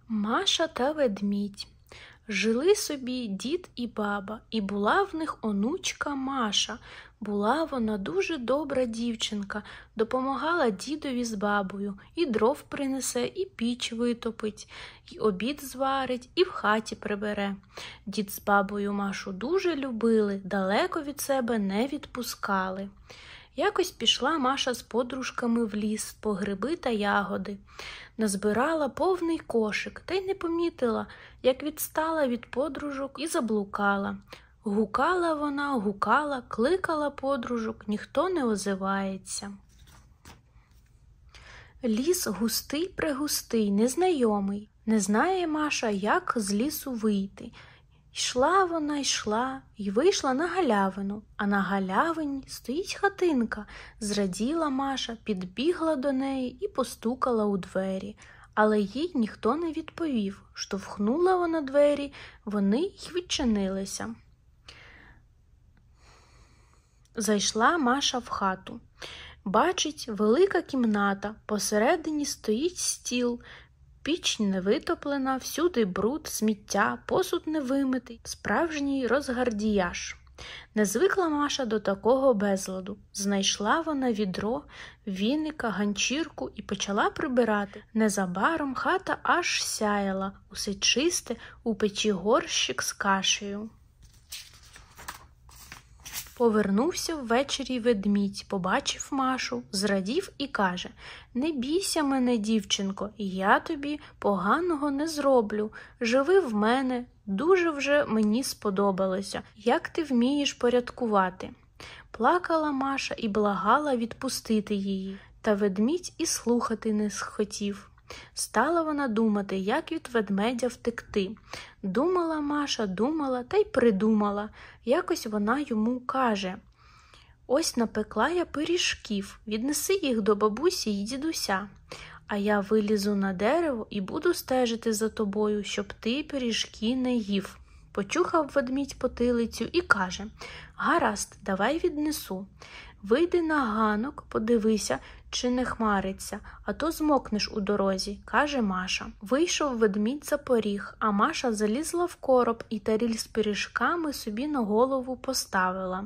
Маша та ведмідь. Жили собі дід і баба, і була в них онучка Маша. Була вона дуже добра дівчинка, допомагала дідові з бабою, і дров принесе, і піч витопить, і обід зварить, і в хаті прибере. Дід з бабою Машу дуже любили, далеко від себе не відпускали. Якось пішла Маша з подружками в ліс по гриби та ягоди. Назбирала повний кошик, та й не помітила, як відстала від подружок і заблукала. Гукала вона, гукала, кликала подружок, ніхто не озивається. Ліс густий-прегустий, незнайомий. Не знає Маша, як з лісу вийти. Йшла вона, йшла і вийшла на галявину, а на галявині стоїть хатинка. Зраділа Маша, підбігла до неї і постукала у двері. Але їй ніхто не відповів. Штовхнула вона двері, вони й відчинилися. Зайшла Маша в хату. Бачить, велика кімната, посередині стоїть стіл, піч не витоплена, всюди бруд, сміття, посуд не вимитий, справжній розгардіяж. Не звикла Маша до такого безладу. Знайшла вона відро, віника, ганчірку і почала прибирати. Незабаром хата аж сяяла, усе чисте, у печі горщик з кашею. Повернувся ввечері ведмідь, побачив Машу, зрадів і каже: «Не бійся мене, дівчинко, я тобі поганого не зроблю. Живи в мене, дуже вже мені сподобалося, як ти вмієш порядкувати». Плакала Маша і благала відпустити її, та ведмідь і слухати не схотів. Стала вона думати, як від ведмедя втекти. Думала Маша, думала та й придумала. Якось вона йому каже: «Ось напекла я пиріжків, віднеси їх до бабусі й дідуся. А я вилізу на дерево і буду стежити за тобою, щоб ти пиріжки не їв». Почухав ведмідь потилицю і каже: «Гаразд, давай віднесу. Вийди на ганок, подивися, чи не хмариться, а то змокнеш у дорозі», – каже Маша. Вийшов ведмідь за поріг, а Маша залізла в короб і таріль з пиріжками собі на голову поставила.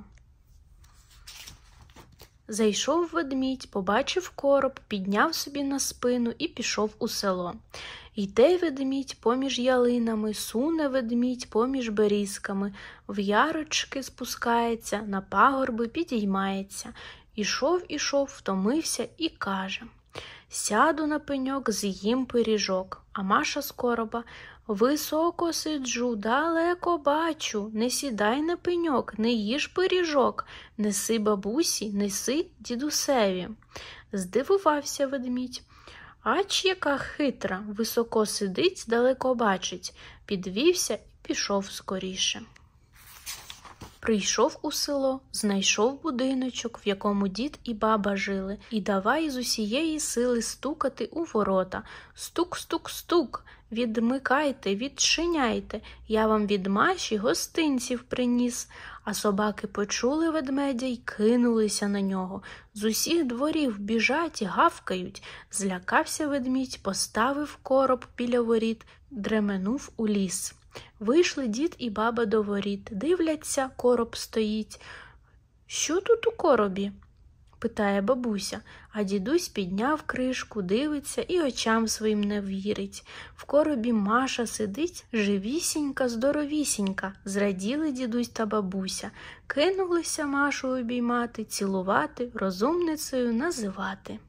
Зайшов ведмідь, побачив короб, підняв собі на спину і пішов у село. Йде ведмідь поміж ялинами, суне ведмідь поміж берізками, в ярочки спускається, на пагорби підіймається. Ішов, втомився і каже: «Сяду на пеньок, з'їм пиріжок». А Маша з короба: «Високо сиджу, далеко бачу, не сідай на пеньок, не їж пиріжок, неси бабусі, неси дідусеві». Здивувався ведмідь. Ач яка хитра, високо сидить, далеко бачить. Підвівся і пішов скоріше. Прийшов у село, знайшов будиночок, в якому дід і баба жили, і давай з усієї сили стукати у ворота. Стук-стук-стук, відмикайте, відчиняйте, я вам від Маші гостинців приніс. А собаки почули ведмедя й кинулися на нього. З усіх дворів біжать, гавкають. Злякався ведмідь, поставив короб біля воріт, дременув у ліс. Вийшли дід і баба до воріт. Дивляться, короб стоїть. «Що тут у коробі?» – питає бабуся. А дідусь підняв кришку, дивиться і очам своїм не вірить. В коробі Маша сидить, живісінька, здоровісінька. Зраділи дідусь та бабуся. Кинулися Машу обіймати, цілувати, розумницею називати.